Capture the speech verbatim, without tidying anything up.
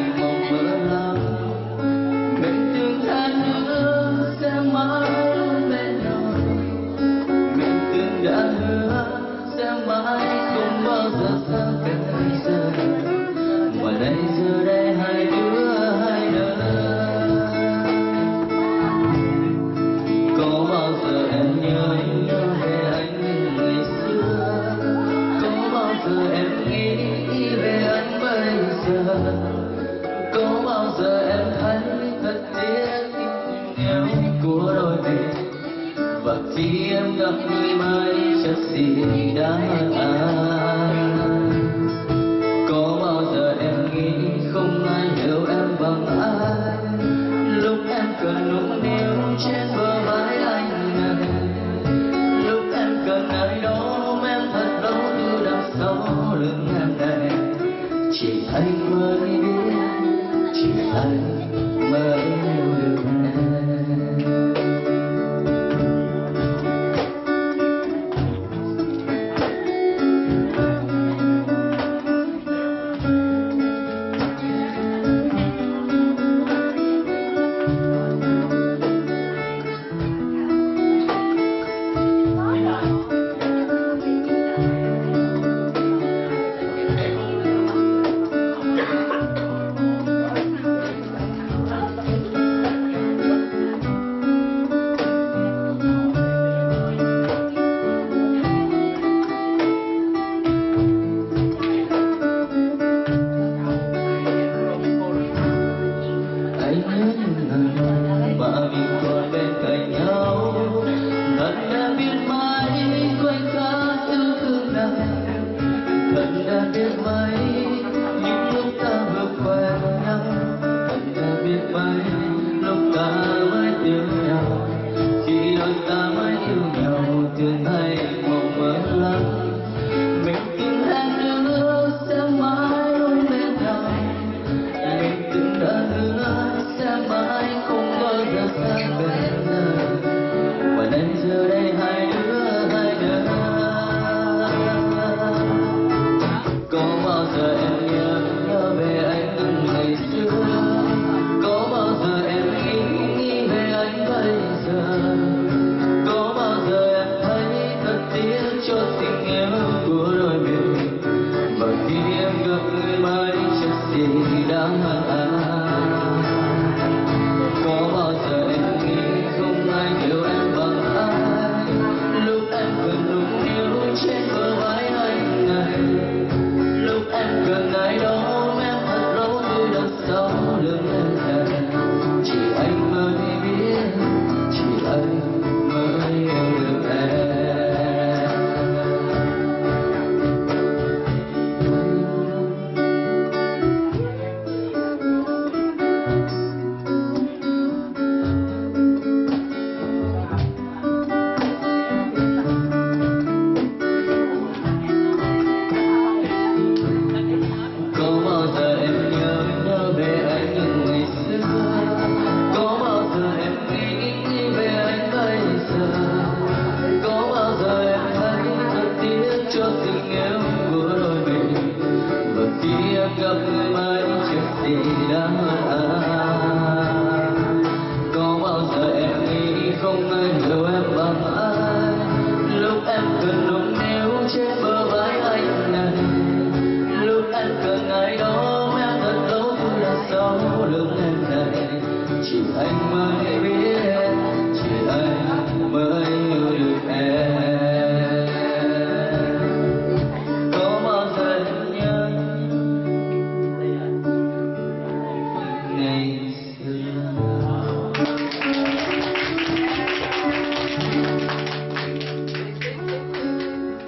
mong mơ lắm. Mình từng than nữa sẽ mãi luôn bên nhau, mình từng đã hứa sẽ mãi không bao giờ xa cách giờ. Mà đây giờ đây hai đứa hai nơi, có bao giờ em nhớ nhớ về anh như ngày xưa, có bao giờ em nghĩ về anh bây giờ, có bao giờ em thấy thật tiếc yêu của đôi mình. Và khi em gặp người mới chắc gì đã an. Có bao giờ em nghĩ không ai hiểu em bằng ai, lúc em cần nũng nịu trên bờ vai anh này, lúc em cần ai đó ôm em thật lâu từ đằng sau lưng em này. Chỉ anh mới biết, chỉ anh mới hiểu được em. Mà mình còn bên cạnh nhau, thật đã biết mấy khoảnh khắc yêu thương này, thật đã biết mấy những lúc ta vừa quen nhau, thật đã biết mấy lúc ta mới yêu nhau. Khi đôi ta mới yêu nhau thường hay mộng mơ lắm, mình từng hẹn nữa sẽ mãi luôn bên nhau, mình từng đã hứa sẽ mãi không bao giờ xa bên đời. Và đến giờ đây hai đứa hai đứa, có bao giờ em nhớ nhớ về anh từng ngày xưa, có bao giờ em nghĩ nghĩ về anh bây giờ, có bao giờ em thấy thật tiếc cho tình yêu của đôi mình. Và khi em gặp người mới chắc gì đã hận anh. Có bao giờ em nghĩ không ai hiểu em bằng ai, lúc em cần nũng nịu trên bờ vai anh này, lúc em cần ai đó ôm em thật lâu từ đằng sau lưng em này. Chỉ anh mới biết, chỉ anh mới yêu được em. Gặp người mới chắc gì đã an. Có bao giờ em nghĩ không ai hiểu em bằng ai, lúc em cần nũng nịu trên bờ vai anh này, lúc em cần ai đó ôm em thật lâu từ đằng sau lưng em này. Chỉ anh mới